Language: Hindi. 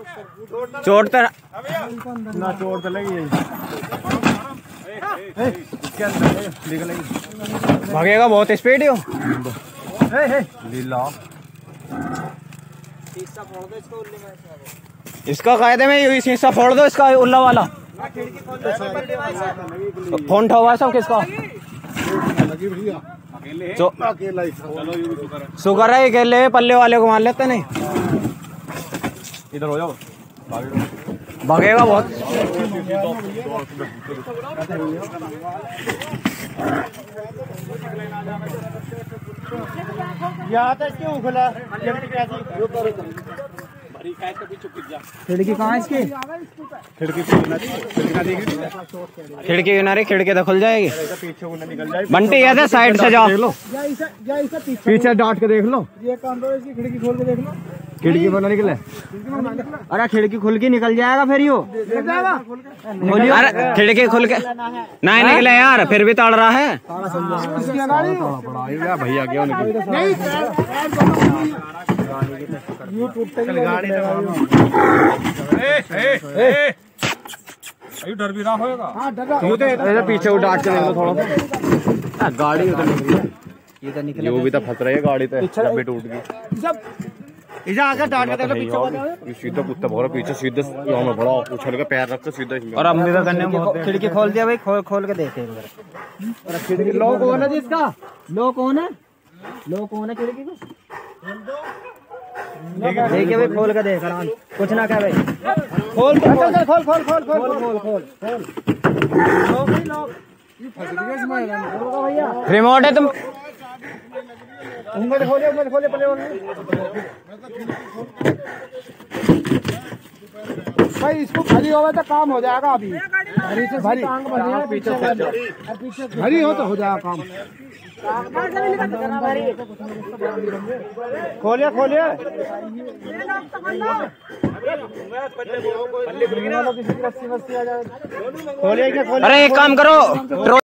चोट तो ना चोट तो लगी भागेगा बहुत स्पीड हो। लीला इसका कायदे में यही शीशा फोड़ दो इसका उल्ला वाला। फोन ठोवा सब किसका? शुक्र है अकेले पल्ले वाले को मार लेते नहीं। इधर हो जाओ भागेगा बहुत। खिड़की कहाँ है इसकी? खिड़की किनारे खिड़की तो खुल जाएगी। बंटी ऐसे साइड से जाओ, पीछे डांट के देख लो। ये काम करो, इसकी खिड़की खोल के देख लो। खिड़की बना निकले। अरे खिड़की खुल के निकल जाएगा फिर यो। अरे खिड़की खुल के नहीं निकले यार, फिर भी तड़ रहा है। भैया गया डर भी रहा होगा। पीछे वो डांट के देख लो थोड़ा सा। गाड़ी ये तो निकले, वो भी तो फंस रही है गाड़ी पे, डब्बी टूट गई। इधर आकर डांट के देखो पीछे सीधा कुत्ता भरा पीछे सीधे में बड़ा उछल के पैर रख के सीधा। और अब मेरा करने में खिड़की खोल दिया भाई, खोल के देखे। खिड़की लो कौन है जिसका? लो कौन है? लो कौन है खिड़की को? देखिए भाई खोल के देख, कुछ ना कह भाई। खोल खोल खोल खोल खोल खोल खोल भैया। रिमोट है तुम खोले पहले भाई, इसको भरी होगा तो काम हो जाएगा। अभी भरी से भरी भरी हो तो हो जाएगा काम। खोलिए खोलिए खोलिए। अरे एक काम करो।